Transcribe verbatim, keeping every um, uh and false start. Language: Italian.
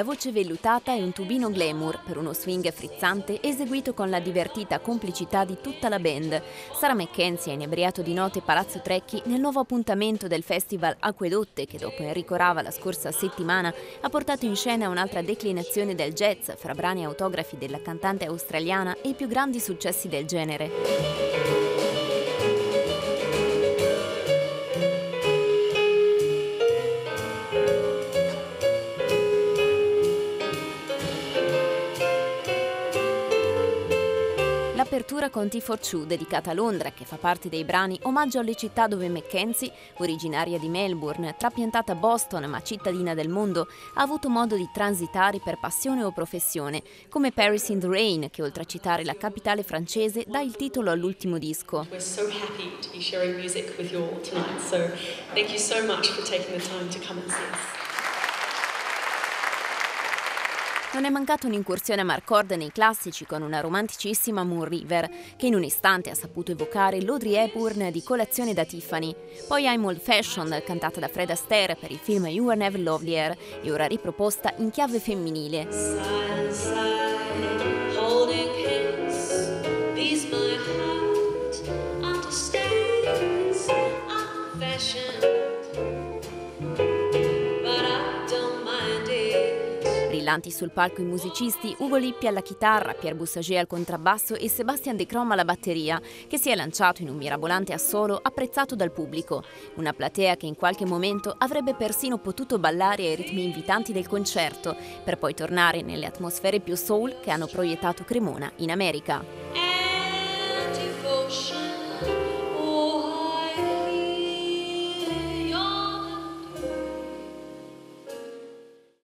la voce vellutata e un tubino glamour per uno swing frizzante eseguito con la divertita complicità di tutta la band. Sara McKenzie ha inebriato di note Palazzo Trecchi nel nuovo appuntamento del festival Acquedotte che dopo Enrico Rava la scorsa settimana ha portato in scena un'altra declinazione del jazz fra brani e autografi della cantante australiana e i più grandi successi del genere. L'apertura con Tea for Two, dedicata a Londra, che fa parte dei brani Omaggio alle città dove McKenzie, originaria di Melbourne, trapiantata a Boston ma cittadina del mondo, ha avuto modo di transitare per passione o professione, come Paris in the Rain, che oltre a citare la capitale francese dà il titolo all'ultimo disco. We're so happy to be sharing music with you all tonight, so thank you so much for taking the time to come and see us. Non è mancata un'incursione a Marcord nei classici con una romanticissima Moon River, che in un istante ha saputo evocare l'Audrey Hepburn di Colazione da Tiffany. Poi I'm Old Fashioned, cantata da Fred Astaire per il film You Were Never Lovelier, e ora riproposta in chiave femminile. Side, side, holding hands, these my heart understands, I'm fashioned, but I don't mind it. Brillanti sul palco i musicisti Ugo Lippi alla chitarra, Pierre Boussager al contrabbasso e Sébastien Decrom alla batteria, che si è lanciato in un mirabolante assolo apprezzato dal pubblico. Una platea che in qualche momento avrebbe persino potuto ballare ai ritmi invitanti del concerto, per poi tornare nelle atmosfere più soul che hanno proiettato Cremona in America.